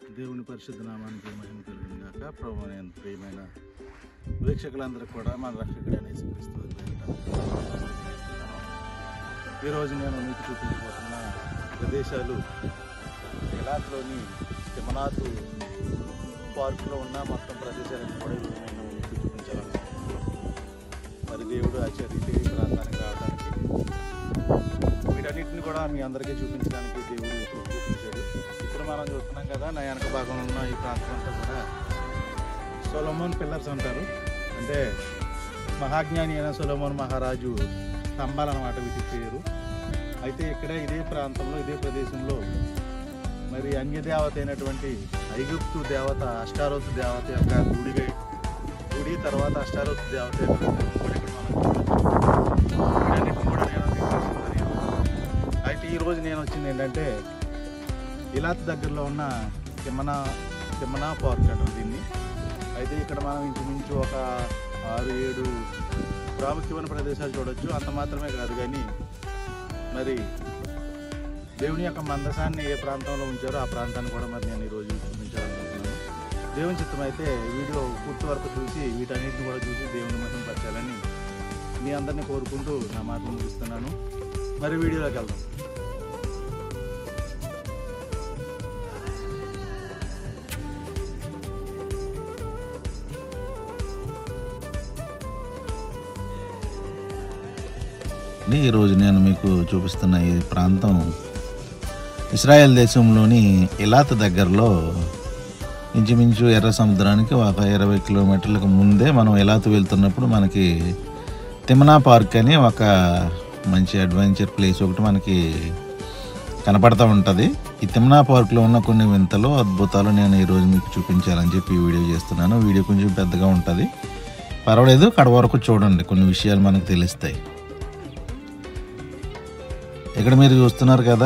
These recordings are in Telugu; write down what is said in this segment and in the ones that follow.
దేవుని పరిశుద్ధ నామానికి మహిమ కలుగును గాక. ప్రభువైన ప్రియమైన వీక్షకులందరికీ కూడా మన రక్షకుడైన యేసుక్రీస్తు ఈరోజు నేను మీకు చూపించబోతున్న ప్రదేశాలు ఎలాత్లోని తిమనాథ్ పార్కులో ఉన్న మొత్తం ప్రదేశాలను కూడా నేను మీకు చూపించాలనుకుంటున్నాను. మరి దేవుడు ఆచార్యులు ఈ ప్రాంతానికి రావడానికి వీటన్నిటిని కూడా మీ అందరికీ చూపించడానికి దేవుడు చూపించాడు. ఇప్పుడు మనం చూస్తున్నాం కదా, నా వెనక భాగంలో ఉన్న ఈ ప్రాంతం అంతా కూడా సొలొమోన్ పిల్లర్స్ అంటారు. అంటే మహాజ్ఞాని అయిన సొలొమోన్ మహారాజు స్తంభాలు అన్నమాట వీటి పేరు. అయితే ఇక్కడే ఇదే ప్రాంతంలో ఇదే ప్రదేశంలో మరి అన్యదేవత అయినటువంటి ఐగుప్తు దేవత అష్టారోతు దేవత యొక్క గుడి తర్వాత అష్టారోతు దేవత యొక్క కూడా నేను అయితే ఈరోజు నేను వచ్చింది ఏంటంటే ఇలాత్ దగ్గరలో ఉన్న తిమ్మనా పార్క్ అంటారు దీన్ని. అయితే ఇక్కడ మనం ఇంచుమించు ఒక 6-7 ప్రాముఖ్యమైన ప్రదేశాలు చూడవచ్చు. అంత మాత్రమే కాదు కానీ మరి దేవుని యొక్క మందసాన్ని ఏ ప్రాంతంలో ఉంచారో ఆ ప్రాంతాన్ని కూడా మరి నేను ఈరోజు చూపించాలనుకుంటున్నాను. దేవుని చిత్తం అయితే వీడియో పూర్తి వరకు చూసి వీటన్నిటిని కూడా చూసి దేవుని మహిమ పరచాలని మీ అందరినీ కోరుకుంటూ నా మాటలు ముగిస్తున్నాను. మరి వీడియోలోకి వెళ్దాం. ఈరోజు నేను మీకు చూపిస్తున్న ఈ ప్రాంతం ఇజ్రాయెల్ దేశంలోని ఇలాత్ దగ్గరలో ఇంచుమించు ఎర్ర సముద్రానికి ఒక 20 కిలోమీటర్లకు ముందే మనం ఇలాత్ వెళ్తున్నప్పుడు మనకి తిమ్మనా పార్క్ అని ఒక మంచి అడ్వెంచర్ ప్లేస్ ఒకటి మనకి కనపడుతూ ఉంటుంది. ఈ తిమ్మనా పార్క్లో ఉన్న కొన్ని వింతలు అద్భుతాలు నేను ఈరోజు మీకు చూపించాలని చెప్పి ఈ వీడియో చేస్తున్నాను. వీడియో కొంచెం పెద్దగా ఉంటుంది, పర్వాలేదు, కడ వరకు చూడండి, కొన్ని విషయాలు మనకు తెలుస్తాయి. ఇక్కడ మీరు చూస్తున్నారు కదా,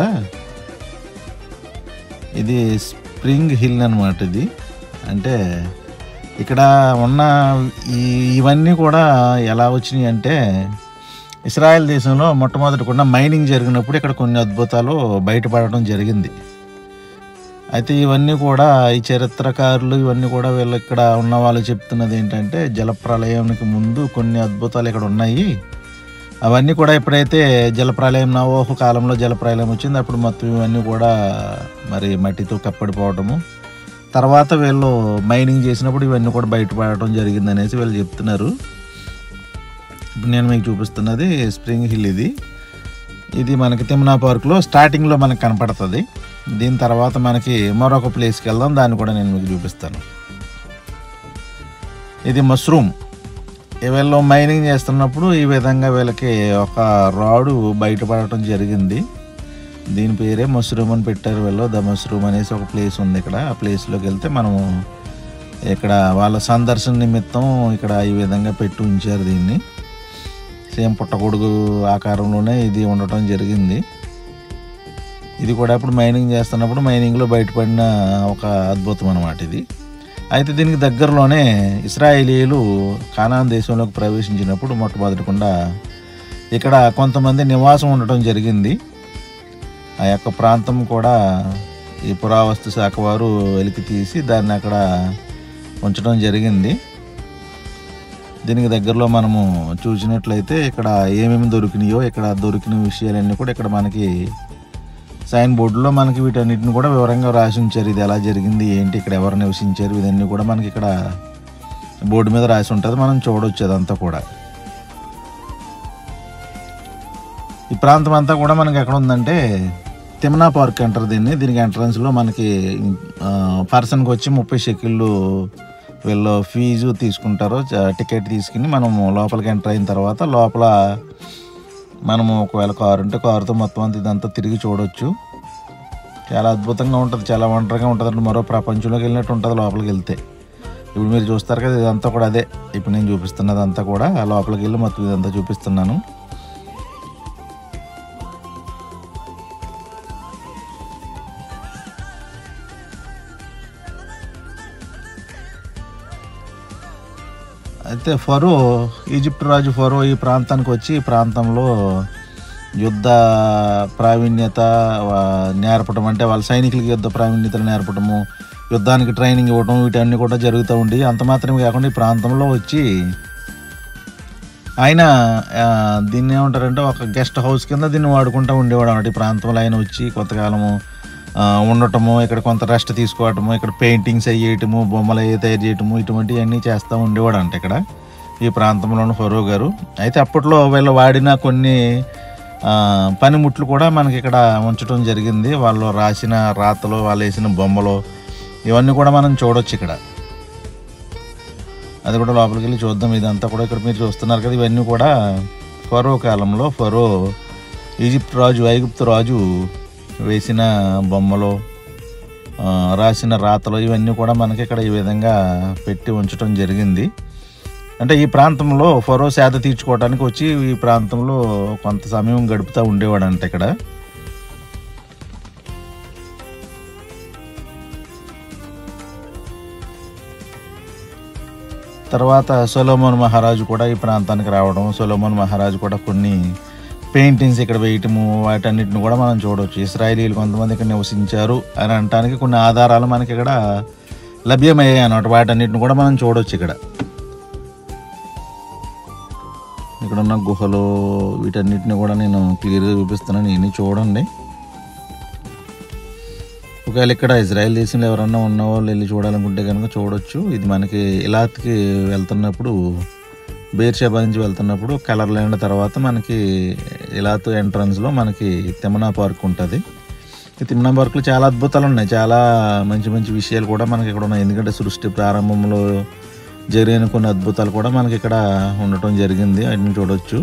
ఇది స్ప్రింగ్ హిల్ అన్నమాట. ఇది అంటే ఇక్కడ ఉన్న ఇవన్నీ కూడా ఎలా వచ్చినాయి అంటే ఇజ్రాయెల్ దేశంలో మొట్టమొదటి కూడా మైనింగ్ జరిగినప్పుడు ఇక్కడ కొన్ని అద్భుతాలు బయటపడడం జరిగింది. అయితే ఇవన్నీ కూడా ఈ చరిత్రకారులు ఇవన్నీ కూడా వీళ్ళు ఇక్కడ ఉన్న వాళ్ళు చెప్తున్నది ఏంటంటే జలప్రలయానికి ముందు కొన్ని అద్భుతాలు ఇక్కడ ఉన్నాయి. అవన్నీ కూడా ఎప్పుడైతే జలప్రలయం నోవహు కాలంలో జలప్రలయం వచ్చింది అప్పుడు మొత్తం ఇవన్నీ కూడా మరి మట్టితో కప్పడిపోవటము, తర్వాత వీళ్ళు మైనింగ్ చేసినప్పుడు ఇవన్నీ కూడా బయటపడటం జరిగింది అనేసి వీళ్ళు చెప్తున్నారు. ఇప్పుడు నేను మీకు చూపిస్తున్నది స్ప్రింగ్ హిల్. ఇది మనకి తిమ్మనా పార్క్లో స్టార్టింగ్లో మనకు కనపడుతుంది. దీని తర్వాత మనకి మరొక ప్లేస్కి వెళ్దాం, దాన్ని కూడా నేను మీకు చూపిస్తాను. ఇది మష్రూమ్. వీళ్ళు మైనింగ్ చేస్తున్నప్పుడు ఈ విధంగా వీళ్ళకి ఒక రాడు బయటపడటం జరిగింది. దీని పేరే మష్రూమ్ అని పెట్టారు వీళ్ళు. ద మష్రూమ్ అనేసి ఒక ప్లేస్ ఉంది ఇక్కడ. ఆ ప్లేస్లోకి వెళ్తే మనము ఇక్కడ వాళ్ళ సందర్శన నిమిత్తం ఇక్కడ ఈ విధంగా పెట్టి ఉంచారు దీన్ని. సేమ్ పుట్టగొడుగు ఆకారంలోనే ఇది ఉండటం జరిగింది. ఇది కూడా ఇప్పుడు మైనింగ్ చేస్తున్నప్పుడు మైనింగ్లో బయటపడిన ఒక అద్భుతం అన్నమాట ఇది. అయితే దీనికి దగ్గరలోనే ఇశ్రాయేలీయులు కానాన్ దేశంలోకి ప్రవేశించినప్పుడు మొట్టమొదటికుండా ఇక్కడ కొంతమంది నివాసం ఉండటం జరిగింది. ఆ యొక్క ప్రాంతం కూడా ఈ పురావస్తు శాఖ వారు వెలికి తీసి దాన్ని అక్కడ ఉంచడం జరిగింది. దీనికి దగ్గరలో మనము చూసినట్లయితే ఇక్కడ ఏమేమి దొరికినాయో, ఇక్కడ దొరికిన విషయాలన్నీ కూడా ఇక్కడ మనకి సైన్ బోర్డులో మనకి వీటన్నిటిని కూడా వివరంగా రాసి ఉంచారు. ఇది ఎలా జరిగింది, ఏంటి, ఇక్కడ ఎవరు నివసించారు, ఇవన్నీ కూడా మనకి ఇక్కడ బోర్డు మీద రాసి ఉంటుంది, మనం చూడవచ్చు అదంతా కూడా. ఈ ప్రాంతం అంతా కూడా మనకి ఎక్కడ ఉందంటే తిమ్మనా పార్క్ అంటారు దీన్ని. దీనికి ఎంట్రన్స్లో మనకి పర్సన్కి వచ్చి 30 షెకిళ్ళు వీళ్ళు ఫీజు తీసుకుంటారు. టికెట్ తీసుకుని మనము లోపలికి ఎంటర్ అయిన తర్వాత లోపల మనము ఒకవేళ కారు ఉంటే కారుతో మొత్తం అంతా ఇదంతా తిరిగి చూడవచ్చు. చాలా అద్భుతంగా ఉంటుంది, చాలా ఒంటరిగా ఉంటుంది, అంటే మరో ప్రపంచంలోకి వెళ్ళినట్టు ఉంటుంది లోపలికి వెళ్తే. ఇప్పుడు మీరు చూస్తారు కదా, ఇదంతా కూడా అదే ఇప్పుడు నేను చూపిస్తున్నది అంతా కూడా. లోపలికి వెళ్ళి మొత్తం ఇదంతా చూపిస్తున్నాను. అయితే ఈజిప్ట్ రాజు ఫరో ఈ ప్రాంతానికి వచ్చి ఈ ప్రాంతంలో యుద్ధ ప్రావీణ్యత నేర్పడం, అంటే వాళ్ళ సైనికులకి యుద్ధ ప్రావీణ్యతలు నేర్పడము, యుద్ధానికి ట్రైనింగ్ ఇవ్వడం, వీటన్నీ కూడా జరుగుతూ ఉండి, అంత మాత్రమే కాకుండా ఈ ప్రాంతంలో వచ్చి ఆయన దీన్ని ఏమంటారంటే ఒక గెస్ట్ హౌస్ కింద దీన్ని వాడుకుంటూ ఉండేవాడు అన్నమాట. ఈ ప్రాంతంలో ఆయన వచ్చి కొంతకాలము ఉండటము, ఇక్కడ కొంత రెస్ట్ తీసుకోవటము, ఇక్కడ పెయింటింగ్స్ అవి వేయటము, బొమ్మలు అవి తయారు చేయటము, ఇటువంటివన్నీ చేస్తూ ఉండేవాడు అంట ఇక్కడ ఈ ప్రాంతంలోని ఫరో గారు. అయితే అప్పట్లో వీళ్ళు వాడిన కొన్ని పనిముట్లు కూడా మనకి ఇక్కడ ఉంచడం జరిగింది. వాళ్ళు రాసిన రాతలు, వాళ్ళు వేసిన బొమ్మలు, ఇవన్నీ కూడా మనం చూడొచ్చు ఇక్కడ. అది కూడా లోపలికి వెళ్ళి చూద్దాం. ఇదంతా కూడా ఇక్కడ మీరు చూస్తున్నారు కదా, ఇవన్నీ కూడా ఫరో కాలంలో ఫరో ఐగుప్తు రాజు వేసిన బొమ్మలు, రాసిన రాతలు, ఇవన్నీ కూడా మనకి ఇక్కడ ఈ విధంగా పెట్టి ఉంచడం జరిగింది. అంటే ఈ ప్రాంతంలో ఫరో సేద తీర్చుకోవడానికి వచ్చి ఈ ప్రాంతంలో కొంత సమయం గడుపుతూ ఉండేవాడు అంటే ఇక్కడ. తర్వాత సొలొమోన్ మహారాజు కూడా ఈ ప్రాంతానికి రావడం, సొలొమోన్ మహారాజు కూడా కొన్ని పెయింటింగ్స్ ఇక్కడ వేయటము, వాటన్నిటిని కూడా మనం చూడవచ్చు. ఇశ్రాయేలీలు కొంతమంది ఇక్కడ నివసించారు అని అనడానికి కొన్ని ఆధారాలు మనకి ఇక్కడ లభ్యమయ్యాయి అన్నమాట. వాటన్నిటిని కూడా మనం చూడవచ్చు ఇక్కడ. ఇక్కడ ఉన్న గుహలు, వీటన్నిటిని కూడా నేను క్లియర్గా చూపిస్తున్నాను, ఇవన్నీ చూడండి. ఒకవేళ ఇక్కడ ఇజ్రాయెల్ దేశంలో ఎవరన్నా ఉన్న వాళ్ళు వెళ్ళి చూడాలనుకుంటే కనుక చూడొచ్చు. ఇది మనకి ఇలాత్కి వెళ్తున్నప్పుడు, బేర్షెబా నుంచి వెళ్తున్నప్పుడు కలర్ ల్యాండ్ తర్వాత మనకి ఇలాత్ ఎంట్రన్స్లో మనకి తిమ్నా పార్క్ ఉంటుంది. ఈ తిమ్నా పార్క్లో చాలా అద్భుతాలు ఉన్నాయి, చాలా మంచి మంచి విషయాలు కూడా మనకి ఇక్కడ ఉన్నాయి. ఎందుకంటే సృష్టి ప్రారంభంలో జరిగిన కొన్ని అద్భుతాలు కూడా మనకి ఇక్కడ ఉండటం జరిగింది, వాటిని చూడవచ్చు.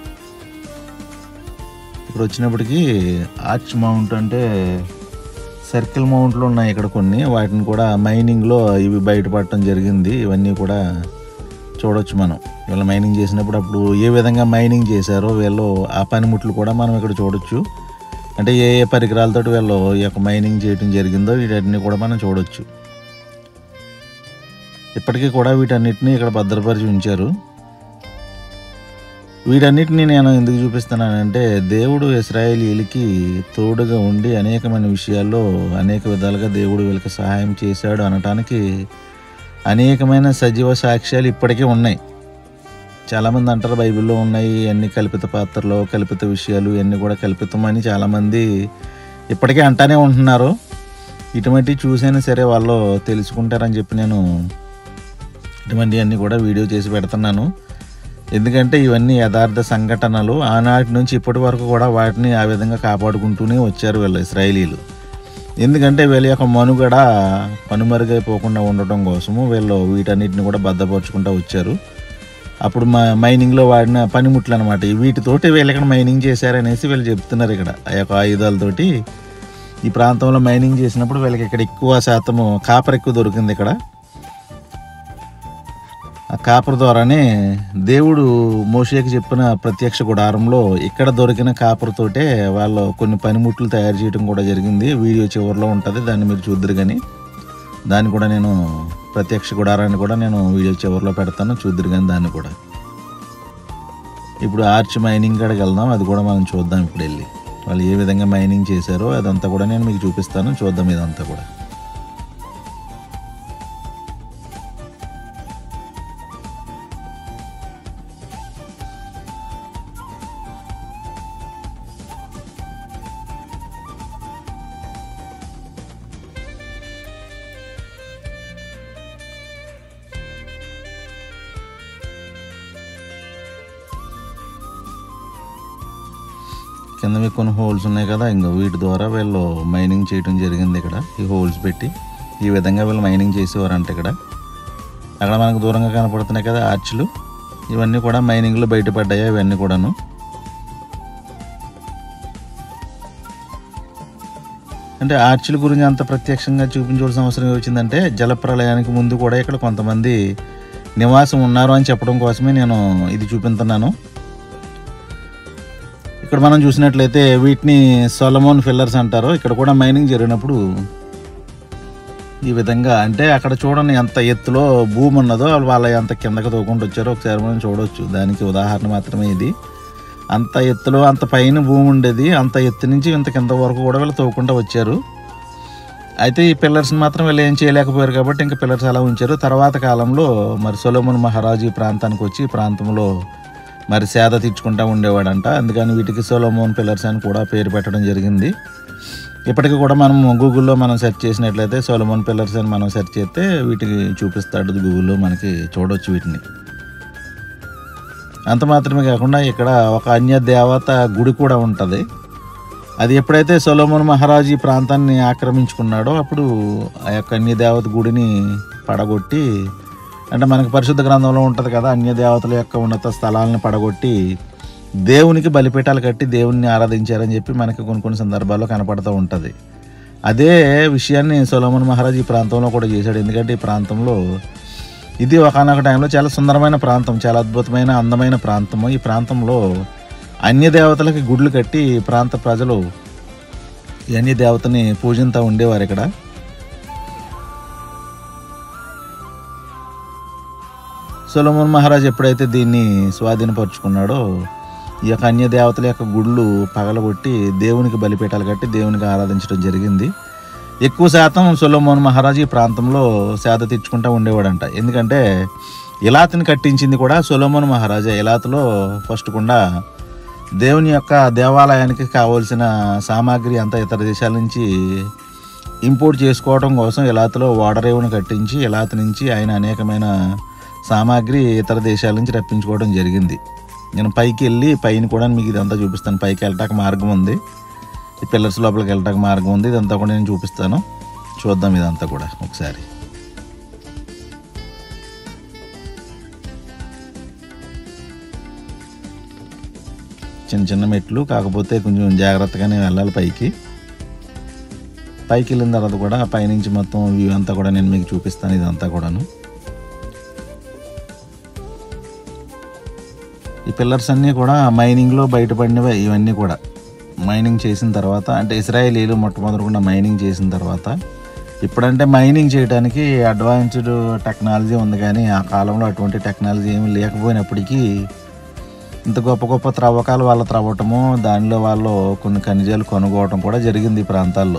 ఇక్కడ వచ్చినప్పటికీ ఆర్చ్ మౌంట్ అంటే సర్కిల్ మౌంట్లు ఉన్నాయి ఇక్కడ కొన్ని, వాటిని కూడా మైనింగ్లో ఇవి బయటపడటం జరిగింది. ఇవన్నీ కూడా చూడవచ్చు మనం. వీళ్ళు మైనింగ్ చేసినప్పుడు అప్పుడు ఏ విధంగా మైనింగ్ చేశారో వీళ్ళు ఆ పనిముట్లు కూడా మనం ఇక్కడ చూడొచ్చు. అంటే ఏ ఏ పరికరాలతో వీళ్ళు ఈ యొక్క మైనింగ్ చేయడం జరిగిందో వీటన్నిటిని కూడా మనం చూడొచ్చు. ఇప్పటికీ కూడా వీటన్నిటిని ఇక్కడ భద్రపరిచి ఉంచారు. వీటన్నిటిని నేను ఎందుకు చూపిస్తున్నానంటే, దేవుడు ఇశ్రాయేలీయులకి తోడుగా ఉండి అనేకమైన విషయాల్లో అనేక విధాలుగా దేవుడు వీళ్ళకి సహాయం చేశాడు అనటానికి అనేకమైన సజీవ సాక్ష్యాలు ఇప్పటికీ ఉన్నాయి. చాలామంది అంటారు బైబిల్లో ఉన్నాయి అన్ని కల్పిత పాత్రలు, కల్పిత విషయాలు, ఇవన్నీ కూడా కల్పితమని చాలామంది ఇప్పటికే అంటానే ఉంటున్నారు. ఇటువంటివి చూసైనా సరే వాళ్ళు తెలుసుకుంటారని చెప్పి నేను ఇటువంటివన్నీ కూడా వీడియో చేసి పెడుతున్నాను. ఎందుకంటే ఇవన్నీ యథార్థ సంఘటనలు. ఆనాటి నుంచి ఇప్పటి వరకు కూడా వాటిని ఆ విధంగా కాపాడుకుంటూనే వచ్చారు వీళ్ళు ఇశ్రాయేలీలు. ఎందుకంటే వీళ్ళ యొక్క మనుగడ కనుమరుగైపోకుండా ఉండటం కోసము వీళ్ళు వీటన్నిటిని కూడా భద్రపరుచుకుంటూ వచ్చారు. అప్పుడు మైనింగ్లో వాడిన పనిముట్లు అనమాట, వీటితోటి వీళ్ళు ఇక్కడ మైనింగ్ చేశారనేసి వీళ్ళు చెప్తున్నారు. ఇక్కడ ఆ యొక్క ఆయుధాలతోటి ఈ ప్రాంతంలో మైనింగ్ చేసినప్పుడు వీళ్ళకి ఇక్కడ ఎక్కువ శాతము కాపర్ ఎక్కువ దొరికింది. ఇక్కడ ఆ కాపర్ ద్వారానే దేవుడు మోషేకి చెప్పిన ప్రత్యక్ష గుడారంలో ఇక్కడ దొరికిన కాపర్ తోటే వాళ్ళు కొన్ని పనిముట్లు తయారు చేయడం కూడా జరిగింది. వీడియో చివరిలో ఉంటుంది, దాన్ని మీరు చూద్దరు. కానీ దాన్ని కూడా నేను ప్రత్యక్ష గుడారాన్ని కూడా నేను వీడియో చివరిలో పెడతాను, చూద్దరు. కానీ దాన్ని కూడా ఇప్పుడు ఆర్చ్ మైనింగ్ కాడికి వెళ్దాం, అది కూడా మనం చూద్దాం. ఇప్పుడు వెళ్ళి వాళ్ళు ఏ విధంగా మైనింగ్ చేశారో అదంతా కూడా నేను మీకు చూపిస్తాను, చూద్దాం ఇదంతా కూడా. కింద మీకు కొన్ని హోల్స్ ఉన్నాయి కదా, ఇంకా వీటి ద్వారా వీళ్ళు మైనింగ్ చేయడం జరిగింది. ఇక్కడ ఈ హోల్స్ పెట్టి ఈ విధంగా వీళ్ళు మైనింగ్ చేసేవారంట. ఇక్కడ అక్కడ మనకు దూరంగా కనపడుతున్నాయి కదా ఆర్చ్లు, ఇవన్నీ కూడా మైనింగ్లో బయటపడ్డాయి. ఇవన్నీ కూడాను అంటే ఆర్చ్ల గురించి అంత ప్రత్యక్షంగా చూపించవలసిన అవసరం వచ్చిందంటే, జలప్రలయానికి ముందు కూడా ఇక్కడ కొంతమంది నివాసం ఉన్నారు అని చెప్పడం కోసమే నేను ఇది చూపిస్తున్నాను. ఇక్కడ మనం చూసినట్లయితే వీటిని సొలొమోన్ ఫిల్లర్స్ అంటారు. ఇక్కడ కూడా మైనింగ్ జరిగినప్పుడు ఈ విధంగా, అంటే అక్కడ చూడండి ఎంత ఎత్తులో భూమి ఉన్నదో, వాళ్ళ ఎంత కిందకి తోకుంటూ వచ్చారో ఒకసారి మనం చూడవచ్చు. దానికి ఉదాహరణ మాత్రమే ఇది. అంత ఎత్తులో అంత పైన భూమి ఉండేది, అంత ఎత్తు నుంచి ఇంత కింద వరకు కూడా వీళ్ళు తవ్వుకుంటూ వచ్చారు. అయితే ఈ పిల్లర్స్ని మాత్రం వీళ్ళు ఏం చేయలేకపోయారు కాబట్టి ఇంకా పిల్లర్స్ అలా ఉంచారు. తర్వాత కాలంలో మరి సొలొమోన్ మహారాజు ఈ ప్రాంతానికి వచ్చి ఈ ప్రాంతంలో మరి సేద తీర్చుకుంటూ ఉండేవాడంట. అందుకని వీటికి సొలొమోన్ పిల్లర్స్ అని కూడా పేరు పెట్టడం జరిగింది. ఇప్పటికీ కూడా మనం గూగుల్లో మనం సెర్చ్ చేసినట్లయితే సొలొమోన్ పిల్లర్స్ అని మనం సెర్చ్ చేస్తే వీటికి చూపిస్తాడు గూగుల్లో, మనకి చూడవచ్చు వీటిని. అంత మాత్రమే కాకుండా ఇక్కడ ఒక అన్య దేవత గుడి కూడా ఉంటుంది. అది ఎప్పుడైతే సొలొమోన్ మహారాజు ఈ ప్రాంతాన్ని ఆక్రమించుకున్నాడో అప్పుడు ఆ యొక్క అన్య దేవత గుడిని పడగొట్టి, అంటే మనకి పరిశుద్ధ గ్రంథంలో ఉంటుంది కదా, అన్య దేవతల యొక్క ఉన్నత స్థలాలను పడగొట్టి దేవునికి బలిపీఠాలు కట్టి దేవుణ్ణి ఆరాధించారని చెప్పి మనకి కొన్ని సందర్భాల్లో కనపడుతూ ఉంటుంది. అదే విషయాన్ని సొలొమోన్ మహారాజు ఈ ప్రాంతంలో కూడా చేశాడు. ఎందుకంటే ఈ ప్రాంతంలో ఇది ఒకానొక టైంలో చాలా సుందరమైన ప్రాంతం, చాలా అద్భుతమైన అందమైన ప్రాంతము. ఈ ప్రాంతంలో అన్య దేవతలకి గుడ్లు కట్టి ఈ ప్రాంత ప్రజలు ఈ అన్య దేవతని పూజిస్తూ ఉండేవారు. ఇక్కడ సొలొమోన్ మహారాజు ఎప్పుడైతే దీన్ని స్వాధీనపరుచుకున్నాడో ఈ యొక్క అన్య దేవతల యొక్క గుళ్ళు పగలగొట్టి దేవునికి బలిపీఠాలు కట్టి దేవునికి ఆరాధించడం జరిగింది. ఎక్కువ శాతం సొలొమోన్ మహారాజు ఈ ప్రాంతంలో సేద తీర్చుకుంటూ ఉండేవాడంట. ఎందుకంటే ఇలాతుని కట్టించింది కూడా సొలొమోన్ మహారాజే. ఇలాతులో ఫస్ట్ కూడా దేవుని యొక్క దేవాలయానికి కావాల్సిన సామాగ్రి అంతా ఇతర దేశాల నుంచి ఇంపోర్ట్ చేసుకోవడం కోసం ఇలాతులో ఓడరేవును కట్టించి ఇలాతు నుంచి ఆయన అనేకమైన సామాగ్రి ఇతర దేశాల నుంచి రప్పించుకోవడం జరిగింది. నేను పైకి వెళ్ళి పైన కూడా మీకు ఇదంతా చూపిస్తాను. పైకి వెళ్ళటానికి మార్గం ఉంది, ఈ పిల్లర్స్ లోపలికి వెళ్ళటానికి మార్గం ఉంది. ఇదంతా కూడా నేను చూపిస్తాను, చూద్దాం ఇదంతా కూడా ఒకసారి. చిన్న చిన్న మెట్లు, కాకపోతే కొంచెం జాగ్రత్తగానే వెళ్ళాలి పైకి. పైకి వెళ్ళిన తర్వాత కూడా పైనుంచి మొత్తం వ్యూ అంతా కూడా నేను మీకు చూపిస్తాను. ఇదంతా కూడాను ఈ పిల్లర్స్ అన్నీ కూడా మైనింగ్లో బయటపడినవే. ఇవన్నీ కూడా మైనింగ్ చేసిన తర్వాత, అంటే ఇజ్రాయేలీలు మొట్టమొదటిగా మైనింగ్ చేసిన తర్వాత, ఇప్పుడంటే మైనింగ్ చేయడానికి అడ్వాన్స్డ్ టెక్నాలజీ ఉంది, కానీ ఆ కాలంలో అటువంటి టెక్నాలజీ ఏమీ లేకపోయినప్పటికీ ఇంత గొప్ప గొప్ప త్రవ్వకాలు వాళ్ళు త్రవ్వటము, దానిలో వాళ్ళు కొన్ని ఖనిజాలు కొనుక్కోవటం కూడా జరిగింది ఈ ప్రాంతాల్లో.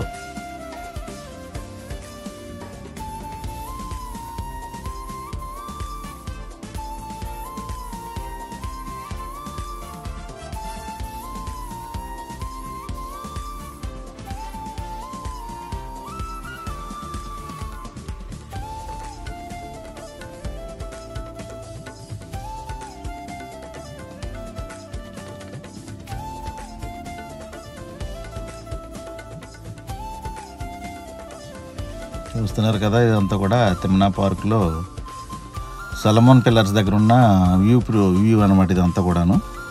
చూస్తున్నారు కదా, ఇదంతా కూడా తిమ్నా పార్క్లో సొలొమోన్ పిల్లర్స్ దగ్గర ఉన్న వ్యూ అనమాట ఇదంతా కూడాను.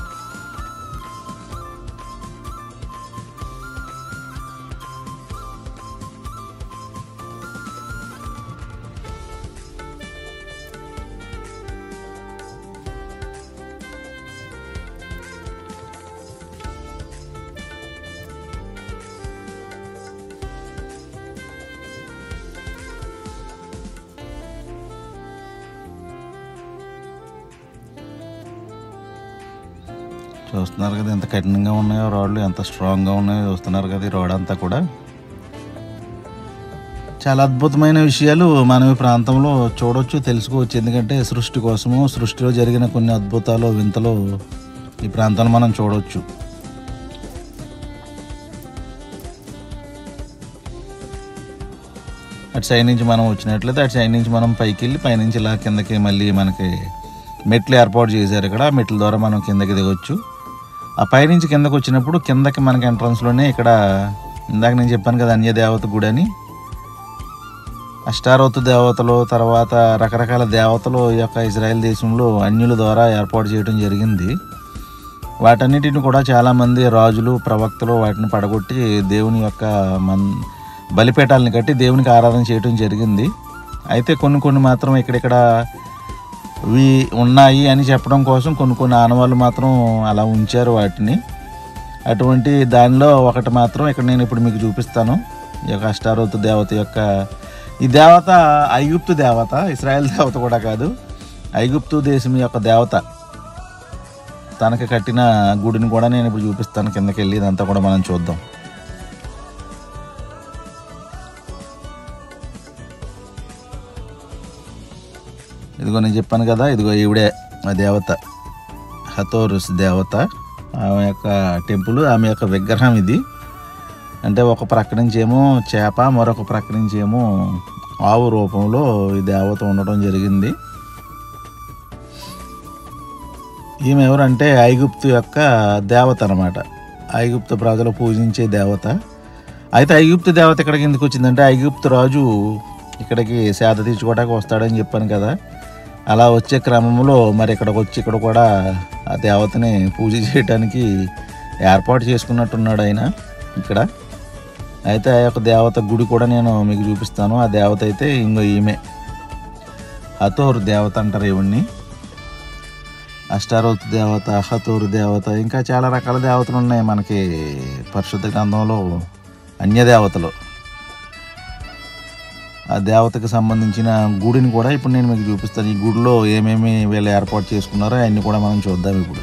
చూస్తున్నారు కదా ఎంత కఠినంగా ఉన్నాయో రాడ్లు, ఎంత స్ట్రాంగ్గా ఉన్నాయో చూస్తున్నారు కదా. ఈ రోడ్ అంతా కూడా చాలా అద్భుతమైన విషయాలు మనం ఈ ప్రాంతంలో చూడవచ్చు, తెలుసుకోవచ్చు. ఎందుకంటే సృష్టి కోసము, సృష్టిలో జరిగిన కొన్ని అద్భుతాలు, వింతలు ఈ ప్రాంతంలో మనం చూడవచ్చు. అటు సైడ్ నుంచి మనం వచ్చినట్లయితే అటు సైడ్ నుంచి మనం పైకి వెళ్ళి పైనుంచి ఇలా కిందకి మళ్ళీ మనకి మెట్లు ఏర్పాటు చేశారు ఇక్కడ. మెట్ల ద్వారా మనం కిందకి దిగొచ్చు. ఆ పైనుంచి కిందకి వచ్చినప్పుడు కిందకి మనకి ఎంట్రన్స్లోనే ఇక్కడ ఇందాక నేను చెప్పాను కదా అన్య దేవత గుడి అని, అష్టారోతు దేవతలు, తర్వాత రకరకాల దేవతలు ఈ యొక్క ఇజ్రాయెల్ దేశంలో అన్యుల ద్వారా ఏర్పాటు చేయడం జరిగింది. వాటన్నిటిని కూడా చాలామంది రాజులు, ప్రవక్తలు వాటిని పడగొట్టి దేవుని యొక్క బలిపీఠాలని కట్టి దేవునికి ఆరాధన చేయడం జరిగింది. అయితే కొన్ని మాత్రం ఇక్కడిక్కడ ఉన్నాయి అని చెప్పడం కోసం కొన్ని ఆనవాళ్ళు మాత్రం అలా ఉంచారు వాటిని. అటువంటి దానిలో ఒకటి మాత్రం ఇక్కడ నేను ఇప్పుడు మీకు చూపిస్తాను. ఈ యొక్క అష్టారోతు దేవత యొక్క, ఈ దేవత ఐగుప్తు దేవత, ఇశ్రాయేల్ దేవత కూడా కాదు, ఐగుప్తు దేశం యొక్క దేవత. తనకి కట్టిన గుడిని కూడా నేను ఇప్పుడు చూపిస్తాను. కిందకి వెళ్ళి ఇదంతా కూడా మనం చూద్దాం. ఇదిగో నేను చెప్పాను కదా, ఇదిగో ఈవిడే ఆ దేవత, హతోరుస్ దేవత. ఆమె యొక్క టెంపుల్, ఆమె యొక్క విగ్రహం ఇది. అంటే ఒక ప్రక్క నుంచి ఏమో చేప, మరొక ప్రక్క నుంచి ఏమో ఆవు రూపంలో ఈ దేవత ఉండటం జరిగింది. ఈమె ఎవరంటే ఐగుప్తు యొక్క దేవత అనమాట. ఐగుప్తు ప్రజలు పూజించే దేవత. అయితే ఐగుప్తు దేవత ఇక్కడికి ఎందుకు వచ్చిందంటే, ఐగుప్తు రాజు ఇక్కడికి సేద తీర్చుకోవడానికి వస్తాడని చెప్పాను కదా. అలా వచ్చే క్రమంలో మరి ఇక్కడికి వచ్చి ఇక్కడ కూడా ఆ దేవతని పూజ చేయడానికి ఏర్పాటు చేసుకున్నట్టున్నాడు ఆయన ఇక్కడ. అయితే ఆ యొక్క దేవత గుడి కూడా నేను మీకు చూపిస్తాను. ఆ దేవత అయితే ఇంకో ఈమె హతోర్ దేవత అంటారు ఈవిడ్ని. అష్టారోత్ దేవత, హతోర్ దేవత, ఇంకా చాలా రకాల దేవతలు ఉన్నాయి మనకి పరిశుద్ధ గ్రంథంలో, అన్య దేవతలు. ఆ దేవతకి సంబంధించిన గుడిని కూడా ఇప్పుడు నేను మీకు చూపిస్తాను. ఈ గుడిలో ఏమేమి వీళ్ళు ఏర్పాటు చేసుకున్నారో అవన్నీ కూడా మనం చూద్దాం ఇప్పుడు.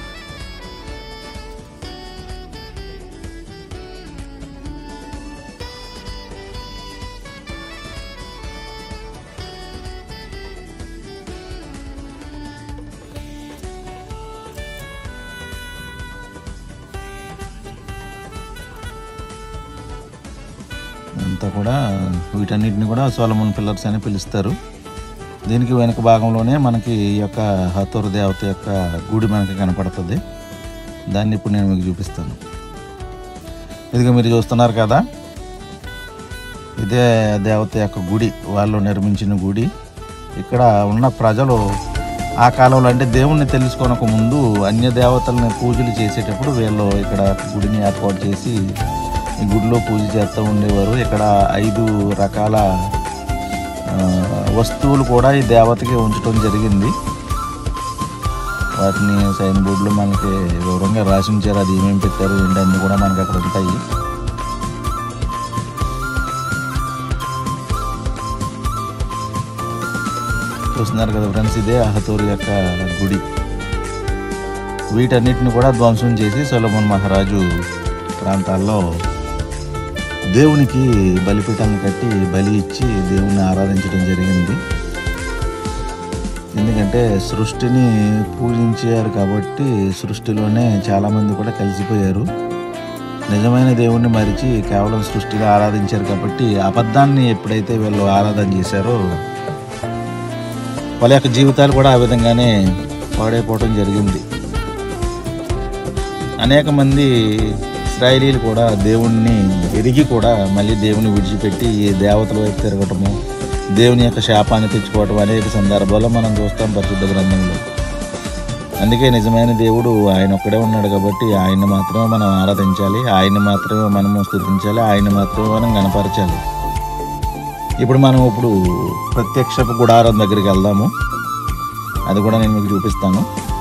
అంతా కూడా వీటన్నిటిని కూడా సొలొమన్ పిల్లర్స్ అని పిలుస్తారు. దీనికి వెనుక భాగంలోనే మనకి ఈ యొక్క హతోర్ దేవత యొక్క గుడి మనకి కనపడుతుంది. దాన్ని ఇప్పుడు నేను మీకు చూపిస్తాను. ఇదిగో మీరు చూస్తున్నారు కదా, ఇదే దేవత యొక్క గుడి, వాళ్ళు నిర్మించిన గుడి. ఇక్కడ ఉన్న ప్రజలు ఆ కాలంలో, అంటే దేవుణ్ణి తెలుసుకోనక ముందు అన్య దేవతల్ని పూజలు చేసేటప్పుడు వీళ్ళు ఇక్కడ గుడిని ఏర్పాటు చేసి ఈ గుడిలో పూజ చేస్తూ ఉండేవారు. ఇక్కడ 5 రకాల వస్తువులు కూడా ఈ దేవతకి ఉంచడం జరిగింది. వాటిని సైన్ బోర్డులో మనకి వివరంగా రాసి ఉంచారు. అది ఏమేమి పెట్టారు ఏంటి అన్నీ కూడా మనకి అక్కడ ఉంటాయి. చూస్తున్నారు కదా ఫ్రెండ్స్, ఇదే హతోర్ యొక్క గుడి. వీటన్నిటిని కూడా ధ్వంసం చేసి సొలొమన్ మహారాజు ప్రాంతాల్లో దేవునికి బలిపీఠాలను కట్టి బలి ఇచ్చి దేవుణ్ణి ఆరాధించడం జరిగింది. ఎందుకంటే సృష్టిని పూజించారు కాబట్టి సృష్టిలోనే చాలామంది కూడా కలిసిపోయారు. నిజమైన దేవుణ్ణి మరిచి కేవలం సృష్టిగా ఆరాధించారు కాబట్టి అబద్ధాన్ని ఎప్పుడైతే వీళ్ళు ఆరాధన చేశారో వాళ్ళ యొక్క జీవితాలు కూడా ఆ విధంగానే పాడైపోవడం జరిగింది. అనేక మంది ఇశ్రాయేలీలు కూడా దేవుణ్ణి ఎరిగి కూడా మళ్ళీ దేవుని విడిచిపెట్టి ఈ దేవతల వైపు తిరగటము, దేవుని యొక్క శాపాన్ని తెచ్చుకోవటం అనేక సందర్భాల్లో మనం చూస్తాం పరిశుద్ధ గ్రంథంలో. అందుకే నిజమైన దేవుడు ఆయన ఒక్కడే ఉన్నాడు కాబట్టి ఆయన్ని మాత్రమే మనం ఆరాధించాలి, ఆయన్ని మాత్రమే మనము స్తుతించాలి, ఆయన్ని మాత్రమే మనం గణపరచాలి. ఇప్పుడు ప్రత్యక్షపు గుడారం దగ్గరికి వెళ్దాము. అది కూడా నేను మీకు చూపిస్తాను.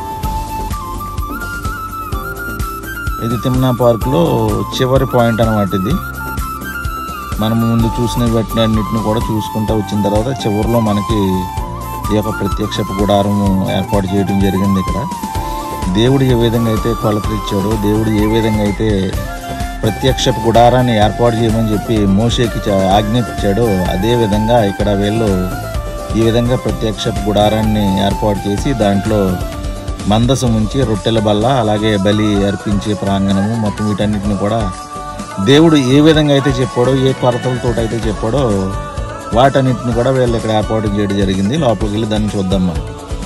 ఇది తిమ్నా పార్క్లో చివరి పాయింట్ అన్నమాట. ఇది మనం ముందు చూసిన వాటిని కూడా చూసుకుంటూ వచ్చిన తర్వాత చివరిలో మనకి ఈ యొక్క ప్రత్యక్షపు గుడారము ఏర్పాటు చేయడం జరిగింది. ఇక్కడ దేవుడు ఏ విధంగా అయితే కొలతలు ఇచ్చాడో, దేవుడు ఏ విధంగా అయితే ప్రత్యక్షపు గుడారాన్ని ఏర్పాటు చేయమని చెప్పి మోషేకి ఆజ్ఞాపించాడో, అదేవిధంగా ఇక్కడ వీళ్ళు ఈ విధంగా ప్రత్యక్షపు గుడారాన్ని ఏర్పాటు చేసి దాంట్లో మందసం ఉంచి రొట్టెల బల్ల, అలాగే బలి అర్పించే ప్రాంగణము, మొత్తం వీటన్నిటిని కూడా దేవుడు ఏ విధంగా అయితే చెప్పాడో, ఏ కొలతలతో అయితే చెప్పాడో వాటన్నిటిని కూడా వీళ్ళు ఇక్కడ ఏర్పాటు చేయడం జరిగింది. లోపలికి వెళ్ళి దాన్ని చూద్దాం. మనం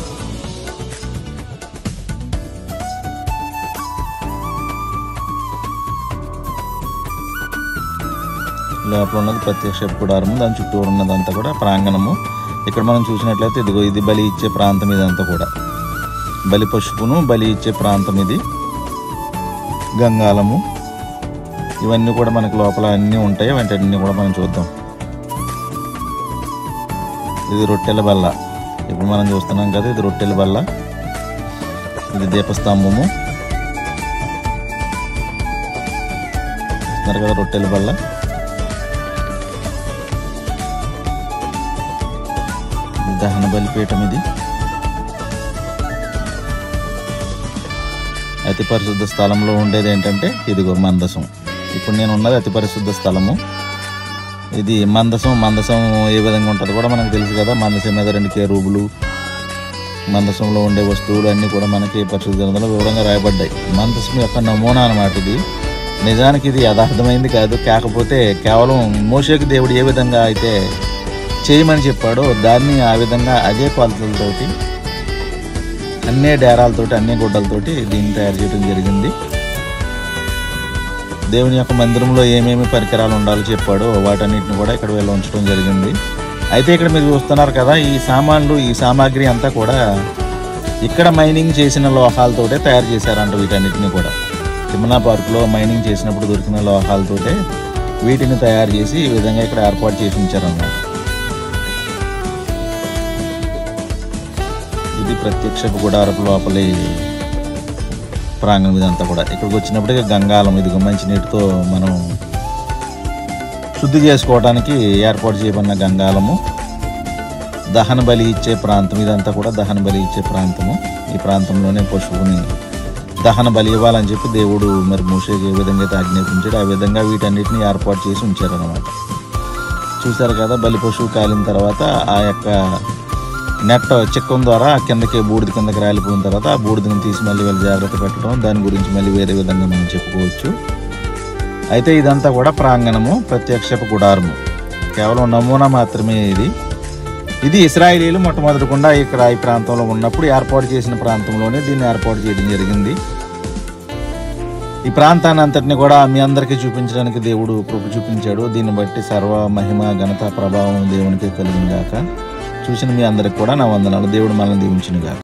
లోపల ఉన్నది ప్రత్యక్ష గుడారము, దాని చుట్టూరు ఉన్నదంతా కూడా ప్రాంగణము. ఇక్కడ మనం చూసినట్లయితే ఇదిగో ఇది బలి ఇచ్చే ప్రాంతం, ఇదంతా కూడా బలి పశువును బలి ఇచ్చే ప్రాంతం. ఇది గంగాలము, ఇవన్నీ కూడా మనకు లోపల అన్నీ ఉంటాయి. వాటన్నీ కూడా మనం చూద్దాం. ఇది రొట్టెల బల్ల, ఇప్పుడు మనం చూస్తున్నాం కదా, ఇది రొట్టెల బల్ల. ఇది దీపస్తంభము, చూస్తున్నారు కదా రొట్టెల బల్ల. దహన బలిపీఠం ఇది. అతి పరిశుద్ధ స్థలంలో ఉండేది ఏంటంటే ఇదిగో మందసం. ఇప్పుడు నేను ఉన్నది అతి పరిశుద్ధ స్థలము. ఇది మందసం ఏ విధంగా ఉంటుందో కూడా మనకు తెలుసు కదా. మందసం మీద 2 కెరూబులు, మందసంలో ఉండే వస్తువులు అన్నీ కూడా మనకి పరిశుద్ధ గ్రంథంలో వివరంగా రాయబడ్డాయి. మందసం యొక్క నమూనా అన్నమాట ఇది. నిజానికి ఇది యథార్థమైంది కాదు, కాకపోతే కేవలం మోషేకి దేవుడు ఏ విధంగా అయితే చేయమని చెప్పాడో దాన్ని ఆ విధంగా అదే కొలతలతోటి, అన్ని డేరాలతోటి, అన్ని గుడ్డలతోటి దీన్ని తయారు చేయడం జరిగింది. దేవుని యొక్క మందిరంలో ఏమేమి పరికరాలు ఉండాలో చెప్పాడో వాటన్నిటిని కూడా ఇక్కడ వీళ్ళు ఉంచడం జరిగింది. అయితే ఇక్కడ మీరు చూస్తున్నారు కదా, ఈ సామాన్లు, ఈ సామాగ్రి అంతా కూడా ఇక్కడ మైనింగ్ చేసిన లోహాలతోటే తయారు చేశారంట. వీటన్నిటిని కూడా తిమ్మనా పార్కులో మైనింగ్ చేసినప్పుడు దొరికిన లోహాలతోటే వీటిని తయారు చేసి ఈ విధంగా ఇక్కడ ఏర్పాటు చేసి ఉంచారన్నమాట. ఇది ప్రత్యక్షపు గుడారపు లోపలి ప్రాంగణం. ఇదంతా కూడా ఇక్కడికి వచ్చినప్పటికీ గంగాలం, ఇదిగో మంచి నీటితో మనం శుద్ధి చేసుకోవడానికి ఏర్పాటు చేయబడిన గంగాలము. దహన బలి ఇచ్చే ప్రాంతం, ఇదంతా కూడా దహన బలి ఇచ్చే ప్రాంతము. ఈ ప్రాంతంలోనే పశువుని దహన బలి ఇవ్వాలని చెప్పి దేవుడు మరి మోషేకి ఏ విధంగా అయితే ఆజ్ఞాపించాడు ఆ విధంగా వీటన్నిటిని ఏర్పాటు చేసి ఉంచారన్నమాట. చూశారు కదా, బలి పశువు కాలిన తర్వాత ఆ యొక్క నెట్ చిక్కం ద్వారా కిందకి బూడిద కిందకి రాలిపోయిన తర్వాత ఆ బూడిదని తీసి మళ్ళీ వీళ్ళు జాగ్రత్త పెట్టడం, దాని గురించి మళ్ళీ వేరే విధంగా మనం చెప్పుకోవచ్చు. అయితే ఇదంతా కూడా ప్రాంగణము, ప్రత్యక్షపు గుడారము, కేవలం నమూనా మాత్రమే ఇది. ఇది ఇశ్రాయేలీయులు మొట్టమొదటికుండా ఇక్కడ ఈ ప్రాంతంలో ఉన్నప్పుడు ఏర్పాటు చేసిన ప్రాంతంలోనే దీన్ని ఏర్పాటు చేయడం జరిగింది. ఈ ప్రాంతాన్ని అంతటిని కూడా మీ అందరికీ చూపించడానికి దేవుడు కృప చూపించాడు. దీన్ని బట్టి సర్వ మహిమ ఘనత ప్రభావం దేవునికి కలిగిందాక. చూసిన మీ అందరికి కూడా నా వందనాలు. దేవుడు మనల్ని దీవించునుగాక.